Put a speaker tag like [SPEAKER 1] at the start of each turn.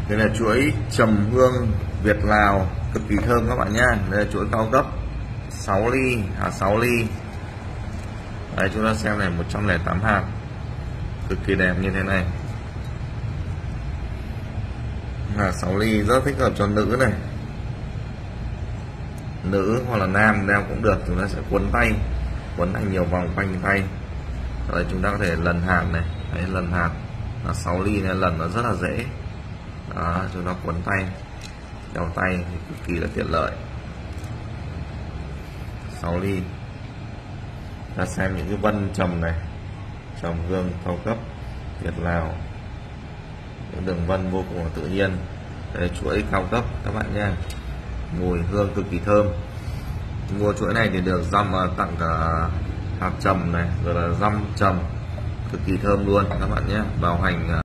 [SPEAKER 1] Đây là chuỗi trầm hương Việt Lào cực kỳ thơm các bạn nhá. Đây là chuỗi cao cấp 6 ly, 6 ly. Đấy, chúng ta xem này, 108 hạt cực kỳ đẹp như thế này. 6 ly rất thích hợp cho nữ này, nữ hoặc là nam đeo cũng được. Chúng ta sẽ quấn tay, quấn thành nhiều vòng quanh tay. Đấy, chúng ta có thể lần hạt này. Đấy, lần hạt là 6 ly nên lần nó rất là dễ. Đó, chúng ta quấn tay, đeo tay thì cực kỳ là tiện lợi. 6 ly. Ta xem những cái vân trầm này, trầm hương cao cấp Việt Lào, những đường vân vô cùng là tự nhiên. Đây, chuỗi cao cấp các bạn nha, mùi hương cực kỳ thơm. Mua chuỗi này thì được dăm tặng cả hạt trầm này, rồi là dăm trầm cực kỳ thơm luôn các bạn nhé. Bảo hành